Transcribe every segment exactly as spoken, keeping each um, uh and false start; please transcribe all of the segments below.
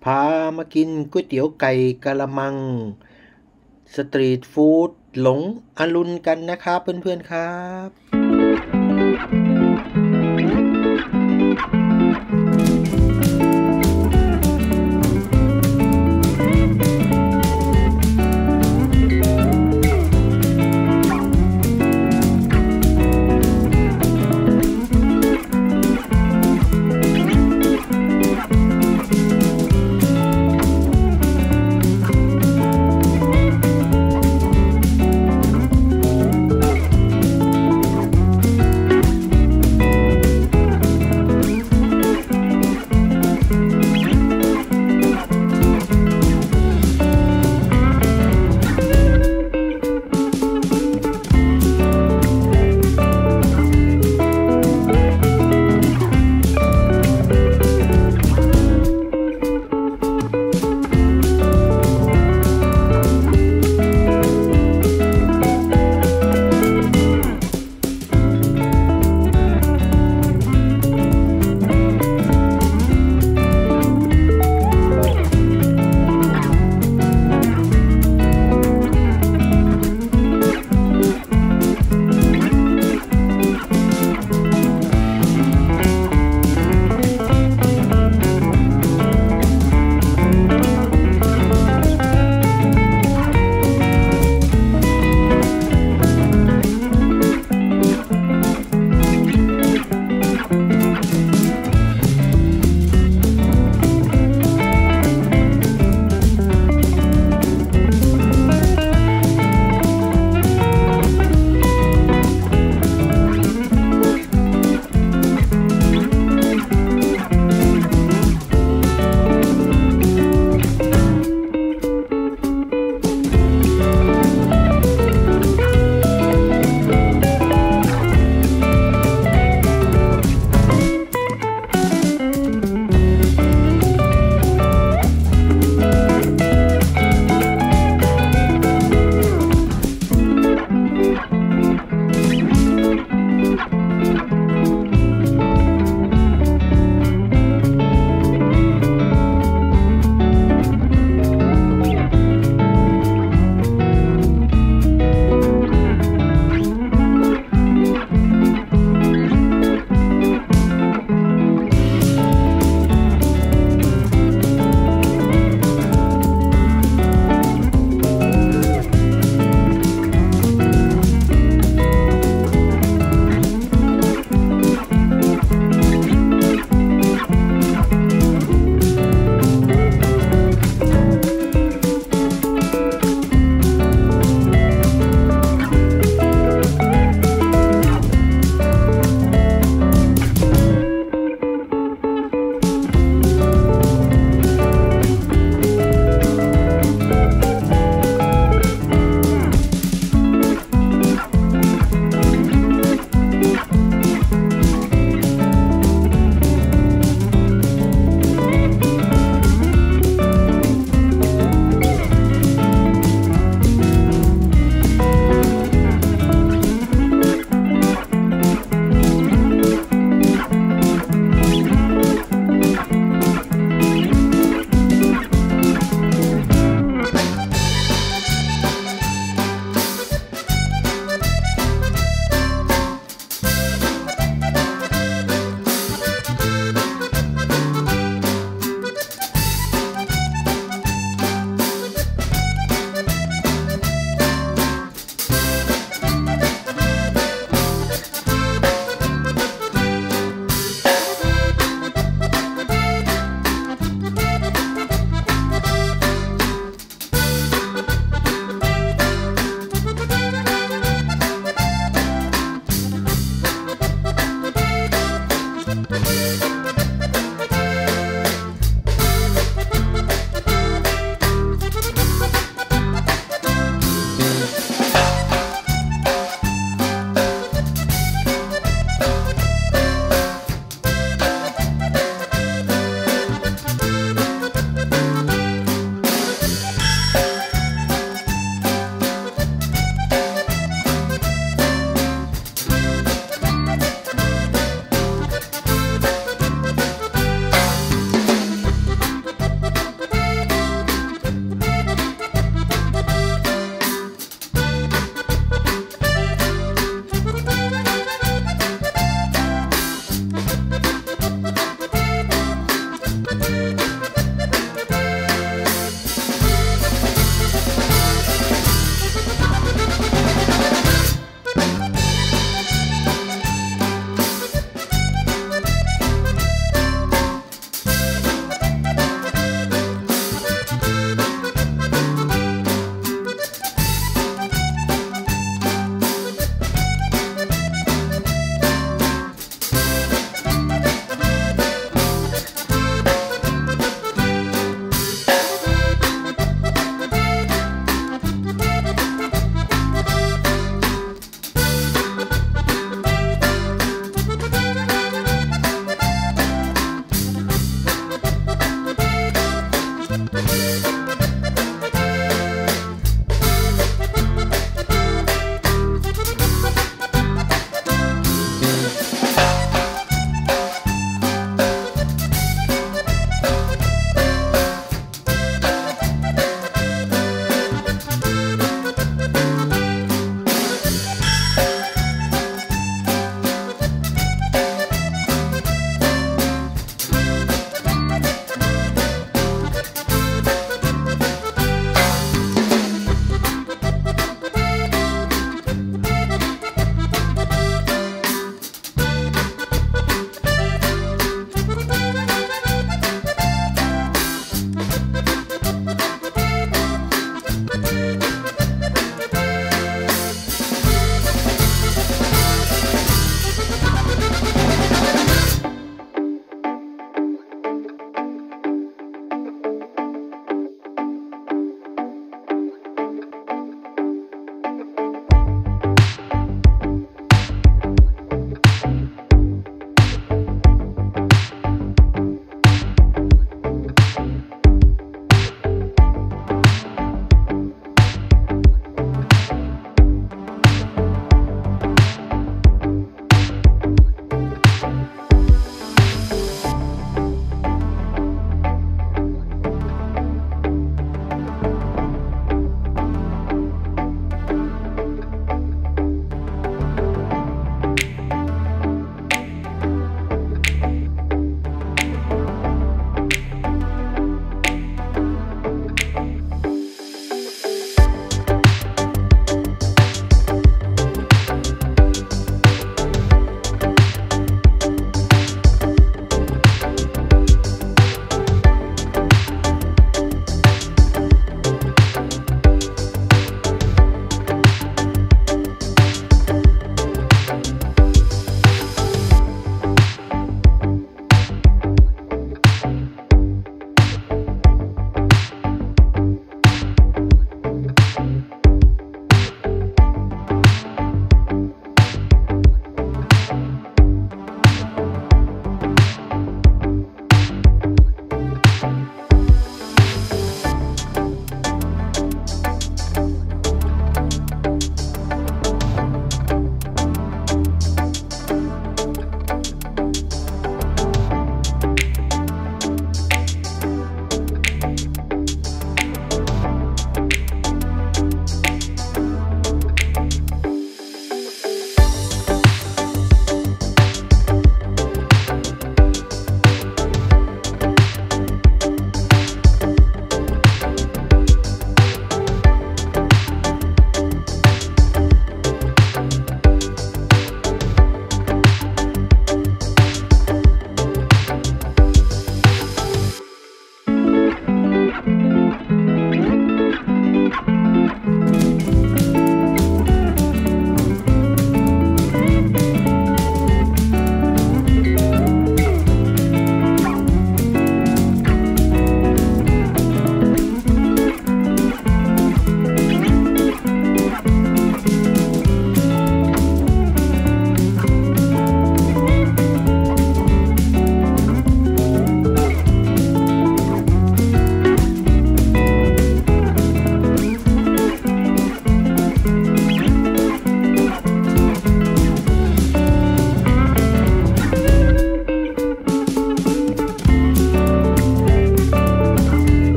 พามากินก๋วยเตี๋ยวไก่กะละมังสตรีทฟู้ดหลงอรุณกันนะครับเพื่อนๆครับ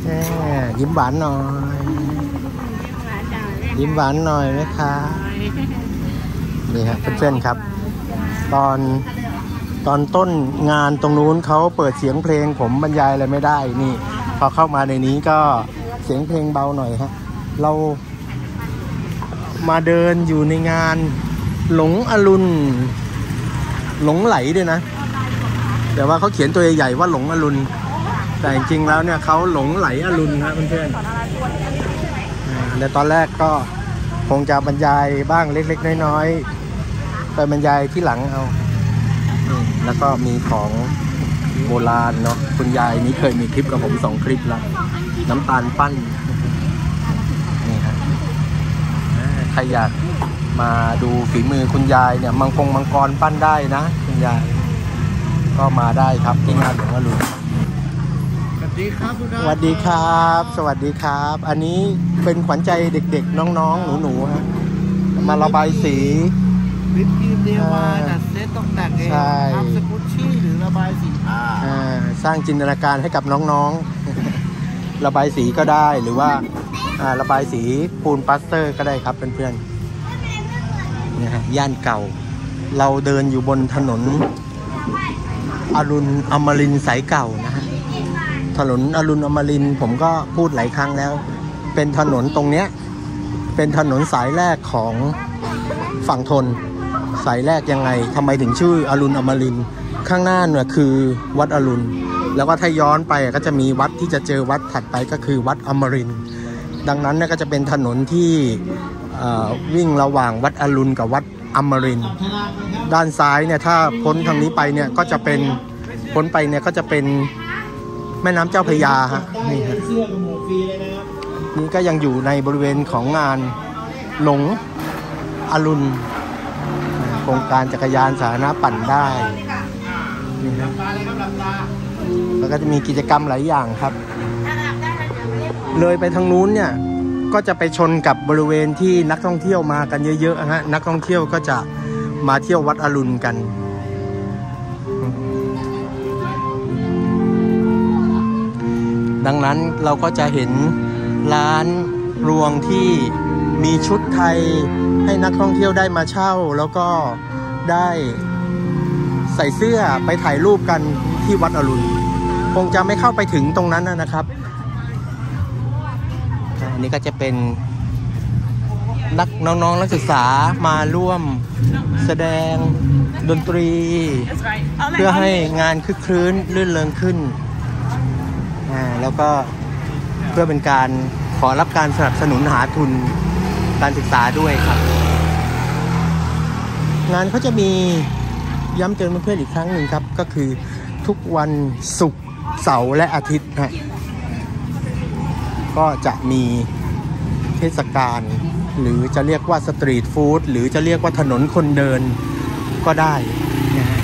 ยิ้มหวานหน่อย ยิ้มหวานหน่อยไหมคะนี่ฮะเพื่อนๆครับตอนตอนต้นงานตรงนู้นเขาเปิดเสียงเพลงผมบรรยายอะไรไม่ได้นี่พอเข้ามาในนี้ก็เสียงเพลงเบาหน่อยฮะเรามาเดินอยู่ในงานหลงอรุณหลงไหลด้วยนะแต่ว่าเขาเขียนตัวใหญ่ๆว่าหลงอรุณแต่จริงๆแล้วเนี่ยเขาหลงไหลอรุณครับเพื่อนๆในตอนแรกก็คงจะบรรยายบ้างเล็กๆน้อยๆไปบรรยายที่หลังเอาแล้วก็มีของโบราณเนาะคุณยายนี้เคยมีคลิปกับผมสองคลิปแล้วน้ำตาลปั้นนี่ครับใครอยากมาดูฝีมือคุณยายเนี่ยมังกรมังกรปั้นได้นะคุณยายก็มาได้ครับที่งานหลวงอรุณสวัสดีครับสวัสดีครับสวัสดีครับอันนี้เป็นขวัญใจเด็กๆน้องๆหนูๆฮะมาระบายสีวิปครีมเดวายดัดเซตตกแต่งเองทำสกุชชี่หรือระบายสีผ้าสร้างจินตนาการให้กับน้องๆระบายสีก็ได้หรือว่าระบายสีปูนปาสเตอร์ก็ได้ครับเพื่อนๆนะฮะย่านเก่าเราเดินอยู่บนถนนอรุณอมรินทร์สายเก่านะฮะถนนอรุณอมรินทร์ผมก็พูดหลายครั้งแล้วเป็นถนนตรงเนี้ยเป็นถนนสายแรกของฝั่งทนสายแรกยังไงทำไมถึงชื่ออรุณอมรินทร์ข้างหน้าเนี่ยคือวัดอรุณแล้วก็ถ้าย้อนไปก็จะมีวัดที่จะเจอวัดถัดไปก็คือวัดอมรินทร์ดังนั้นเนี่ยก็จะเป็นถนนที่วิ่งระหว่างวัดอรุณกับวัดอมรินทร์ด้านซ้ายเนี่ยถ้าพ้นทางนี้ไปเนี่ยก็จะเป็นพ้นไปเนี่ยก็จะเป็นแม่น้ำเจ้าพระยาฮะนี่ฮะนี่ก็ยังอยู่ในบริเวณของงานหลงอรุณโครงการจักรยานสาธารณะปั่นได้แล้วก็จะมีกิจกรรมหลายอย่างครับเลยไปทางนู้นเนี่ยก็จะไปชนกับบริเวณที่นักท่องเที่ยวมากันเยอะๆฮะนักท่องเที่ยวก็จะมาเที่ยววัดอรุณกันดังนั้นเราก็จะเห็นร้านรวงที่มีชุดไทยให้นักท่องเที่ยวได้มาเช่าแล้วก็ได้ใส่เสื้อไปถ่ายรูปกันที่วัดอรุณคงจะไม่เข้าไปถึงตรงนั้นนะครับอันนี้ก็จะเป็นนักน้องๆนักศึกษามาร่วมแสดงดนตรีเพื่อให้งานคึกครื้นลื่นเริงขึ้นแล้วก็เพื่อเป็นการขอรับการสนับสนุนหาทุนการศึกษาด้วยครับงานเขาจะมีย้ำเตือนเพื่อนๆอีกครั้งหนึ่งครับก็คือทุกวันศุกร์เสาร์และอาทิตย์นะก็จะมีเทศกาลหรือจะเรียกว่าสตรีทฟู้ดหรือจะเรียกว่าถนนคนเดินก็ได้นะฮะ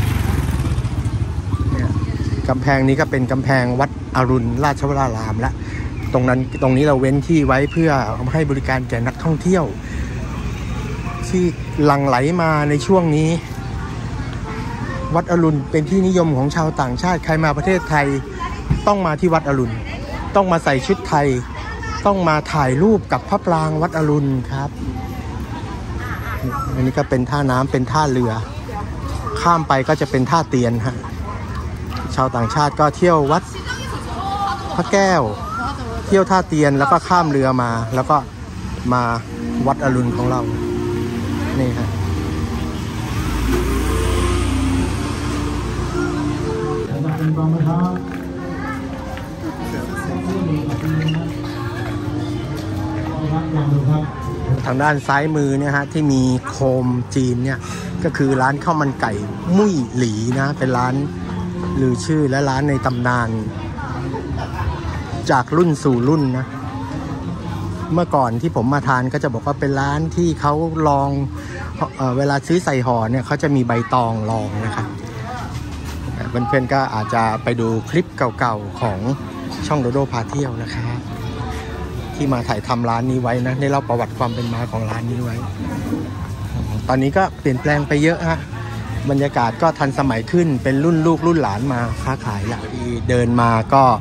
กำแพงนี้ก็เป็นกำแพงวัดอรุณราชวรารามละตรงนั้นตรงนี้เราเว้นที่ไว้เพื่อให้บริการแก่นักท่องเที่ยวที่หลั่งไหลมาในช่วงนี้วัดอรุณเป็นที่นิยมของชาวต่างชาติใครมาประเทศไทยต้องมาที่วัดอรุณต้องมาใส่ชุดไทยต้องมาถ่ายรูปกับพระปรางวัดอรุณครับอันนี้ก็เป็นท่าน้ำเป็นท่าเรือข้ามไปก็จะเป็นท่าเตียนฮะชาวต่างชาติก็เที่ยววัดพระแก้วเที่ยวท่าเตียนแล้วก็ข้ามเรือมาแล้วก็มาวัดอรุณของเรานี่ฮะทางด้านซ้ายมือเนี่ยฮะที่มีโคมจีนเนี่ยก็คือร้านข้าวมันไก่มุ้ยหลีนะเป็นร้านลือชื่อและร้านในตำนานจากรุ่นสู่รุ่นนะเมื่อก่อนที่ผมมาทานก็จะบอกว่าเป็นร้านที่เขาลองเอ่อเวลาซื้อใส่ห่อเนี่ยเขาจะมีใบตองรองนะครับเพื่อนๆก็อาจจะไปดูคลิปเก่าๆของช่องโดโดพาเที่ยวนะครับที่มาถ่ายทำร้านนี้ไว้นะได้เล่าประวัติความเป็นมาของร้านนี้ไว้ตอนนี้ก็เปลี่ยนแปลงไปเยอะฮะบรรยากาศก็ทันสมัยขึ้นเป็นรุ่นลูกรุ่นหลานมาค้าขายละที่เดินมาก็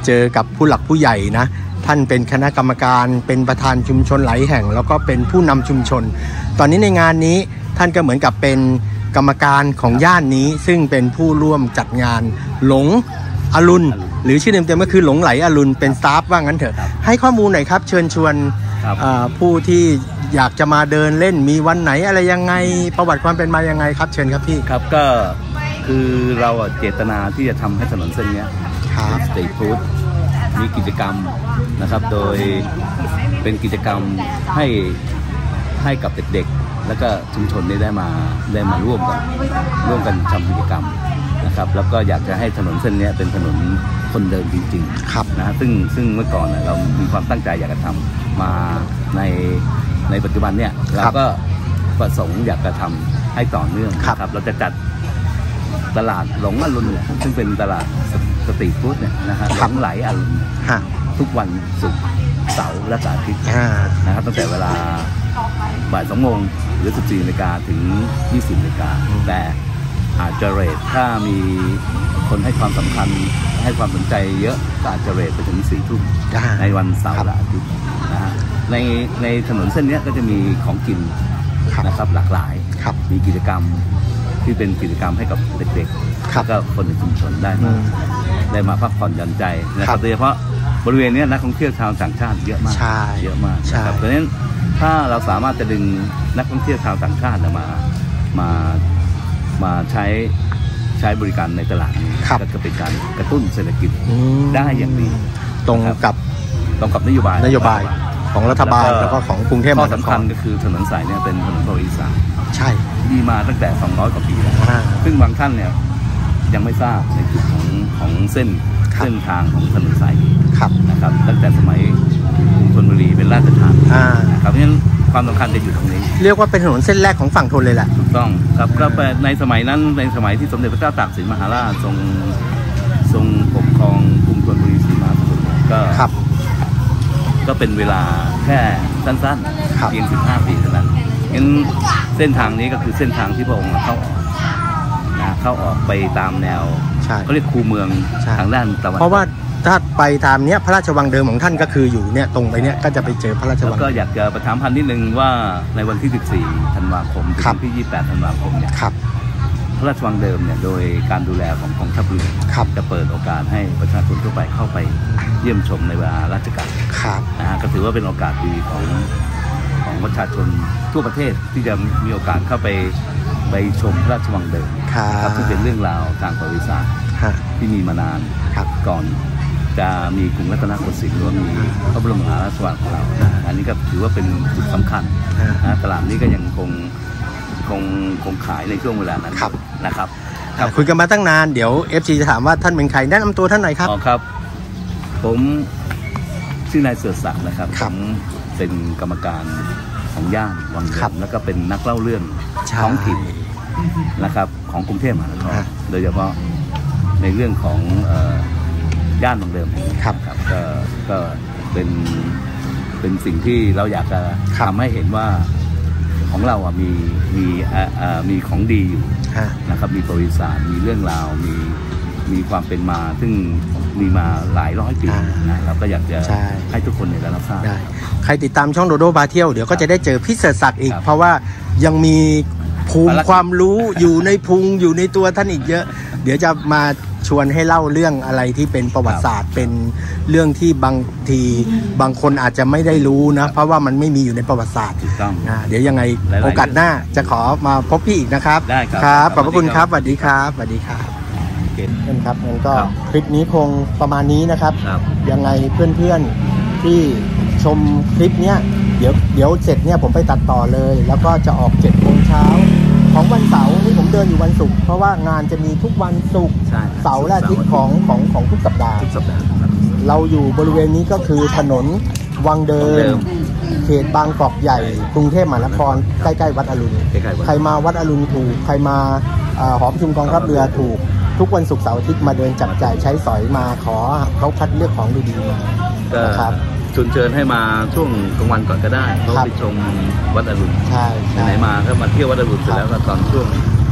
เจอกับผู้หลักผู้ใหญ่นะท่านเป็นคณะกรรมการเป็นประธานชุมชนหลายแห่งแล้วก็เป็นผู้นำชุมชนตอนนี้ในงานนี้ท่านก็เหมือนกับเป็นกรรมการของย่านนี้ซึ่งเป็นผู้ร่วมจัดงานหลงอรุณหรือชื่อเต็มๆก็คือหลงไหลอรุณเป็นสตาฟว่างั้นเถอะให้ข้อมูลหน่อยครับเชิญชวนผู้ที่อยากจะมาเดินเล่นมีวันไหนอะไรยังไงประวัติความเป็นมายังไงครับเชิญครับพี่ครับก็คือเราเจตนาที่จะทำให้ถนนเส้นนี้สตรีทฟู้ดมีกิจกรรมนะครับโดยเป็นกิจกรรมให้ให้กับเด็กๆแล้วก็ชุมชนได้มาได้มาร่วมกันร่วมกันทำกิจกรรมนะครับแล้วก็อยากจะให้ถนนเส้นนี้เป็นถนนคนเดินจริงๆนะซึ่งซึ่งเมื่อก่อนเรามีความตั้งใจอยากจะทำมาในในปัจจุบันเนี่ยเราก็ประสงค์อยากจะทำให้ต่อเนื่องครับเราจะจัดตลาดหลงอรุณเนี่ยซึ่งเป็นตลาดสตรีทฟู้ดเนี่ยนะฮะหลงไหลอรุณทุกวันศุกร์เสาร์และอาทิตย์นะครับตั้งแต่เวลาบ่ายสองโมงหรือสิบสี่นาฬิกาถึงยี่สิบนาฬิกาแต่อาจจะเรทถ้ามีคนให้ความสำคัญให้ความสนใจเยอะก็อาจจะเรทไปถึงสี่ทุ่มในวันเสาร์และอาทิตย์นะฮะในในถนนเส้นนี้ก็จะมีของกินนะครับหลากหลายมีกิจกรรมที่เป็นกิจกรรมให้กับเด็กๆแล้วก็คนในชุมชนได้มาได้มาพักผ่อนหย่อนใจนะครับโดยเฉพาะบริเวณนี้นักท่องเที่ยวชาวต่างชาติเยอะมากเยอะมากนะครับดังนั้นถ้าเราสามารถจะดึงนักท่องเที่ยวชาวต่างชาติมามามาใช้ใช้บริการในตลาดนี้ก็จะเป็นการกระตุ้นเศรษฐกิจได้อย่างดีตรงกับตรงกับนโยบายนโยบายของรัฐบาลแล้วก็ของกรุงเทพมหานครข้อสำคัญก็คือถนนสายนี้เป็นถนนประวัติศาสตร์ใช่มีมาตั้งแต่สองร้อยกว่าปีแล้วซึ่งบางท่านเนี่ยยังไม่ทราบในจุดของของเส้นเส้นทางของถนนสายนี้นะครับตั้งแต่สมัยธนบุรีเป็นราชธานีนะครับเพราะฉะนั้นความสำคัญจะอยู่ตรงนี้เรียกว่าเป็นถนนเส้นแรกของฝั่งธนเลยแหละถูกต้องครับก็ในสมัยนั้นในสมัยที่สมเด็จพระเจ้าตากสินมหาราชทรงทรงปกครองกรุงธนบุรีศรีมหาโพธิ์ก็ก็เป็นเวลาแค่สั้นๆเพียงสิบห้าปีเท่านั้นงั้นเส้นทางนี้ก็คือเส้นทางที่พระองค์เข้าออกนะเข้าออกไปตามแนวเขาเรียกคูเมืองทางด้านตะวันตกเพราะว่าถ้าไปตามเนี้ยพระราชวังเดิมของท่านก็คืออยู่เนี่ยตรงไปเนี้ยก็จะไปเจอพระราชวังแล้วก็อยากจะประชาสัมพันธ์นิดนึงว่าในวันที่สิบสี่ธันวาคมถึงที่ยี่สิบแปดธันวาคมเนี่ยพระราชวังเดิมเนี่ยโดยการดูแลของกองทัพเรือจะเปิดโอกาสให้ประชาชนทั่วไปเข้าไปเยี่ยมชมในเวลาราชการนะฮะก็ถือว่าเป็นโอกาสดีของของประชาชนทั่วประเทศที่จะมีโอกาสเข้าไปไปชมพระราชวังเดิมครับซึ่งเป็นเรื่องราวทางประวัติศาสตร์ที่มีมานานก่อนจะมีกรุงรัตนโกสินทร์หรือว่ามีพระบรมมหาราชวังของเราอันนี้ก็ถือว่าเป็นจุดสำคัญนะตลาดนี้ก็ยังคงคงคงขายในช่วงเวลานั้นนะครับคุยกันมาตั้งนานเดี๋ยว เอฟ ซี จะถามว่าท่านเป็นใครแนะนำตัวท่านหน่อยครับอ๋อครับผมชื่อนายเสือศักดิ์นะครับผมเป็นกรรมการของย่านวังเดิมแล้วก็เป็นนักเล่าเรื่องท้องถิ่นนะครับของกรุงเทพมหานครโดยเฉพาะในเรื่องของย่านวังเดิมครับก็ก็เป็นเป็นสิ่งที่เราอยากจะทำให้เห็นว่าของเราอ่ะมีมีมีของดีอยู่นะครับมีประวัติศาสตร์มีเรื่องราวมีมีความเป็นมาซึ่งมีมาหลายร้อยปีนะเราก็อยากจะให้ทุกคนได้รับทราบใครติดตามช่องโดโดบาเที่ยวเดี๋ยวก็จะได้เจอพี่เสริฐศักดิ์อีกเพราะว่ายังมีภูมิความรู้อยู่ในพุงอยู่ในตัวท่านอีกเยอะเดี๋ยวจะมาชวนให้เล่าเรื่องอะไรที่เป็นประวัติศาสตร์เป็นเรื่องที่บางทีบางคนอาจจะไม่ได้รู้นะเพราะว่ามันไม่มีอยู่ในประวัติศาสตร์นะเดี๋ยวยังไงโอกาสหน้าจะขอมาพบพี่อีกนะครับครับขอบพระคุณครับสวัสดีครับสวัสดีครับเพื่อนครับงั้นก็คลิปนี้คงประมาณนี้นะครับยังไงเพื่อนๆที่ชมคลิปเนี้ยเดี๋ยวเดี๋ยวเสร็จเนี่ยผมไปตัดต่อเลยแล้วก็จะออกเจ็ดโมงเช้าของวันเสาร์นี่ผมเดินอยู่วันศุกร์เพราะว่างานจะมีทุกวันศุกร์เสาร์และอาทิตย์ของของของทุกสัปดาห์เราอยู่บริเวณนี้ก็คือถนนวังเดิมเขตบางกอกใหญ่กรุงเทพมหานครใกล้ๆวัดอรุณใครมาวัดอรุณถูกใครมาหอประชุมกองทัพเรือถูกทุกวันศุกร์เสาร์อาทิตย์มาเดินจับจ่ายใช้สอยมาขอเขาคัดเลือกของดีๆมานะครับชวนเชิญให้มาช่วงกลางวันก่อนก็ได้เขาไปชมวัดอรุณใช่ไหนมาก็มาเที่ยววัดอรุณเสร็จแล้วก็ตอนช่วง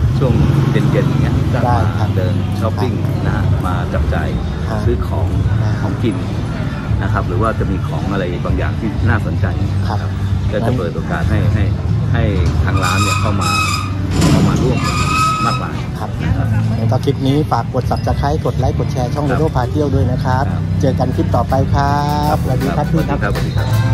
ช่วงเย็นๆอย่างเงี้ยก็ได้มาครับเดินช้อปปิ้งนะฮะมาจับจ่ายครับซื้อของครับของกินนะครับ หรือว่าจะมีของอะไรบางอย่างที่น่าสนใจครับก็จะเปิดโอกาสให้ให้ให้ทางร้านเนี่ยเข้ามาเข้ามาร่วมมากมายครับแล้วก็คลิปนี้ฝากกด ซับสไครบ์ กดไลค์ กดแชร์ช่องคโดรับโดพาเที่ยวด้วยนะครับครับเจอกันคลิปต่อไปครับสวัสดีครับพี่ครับสวัสดีครับ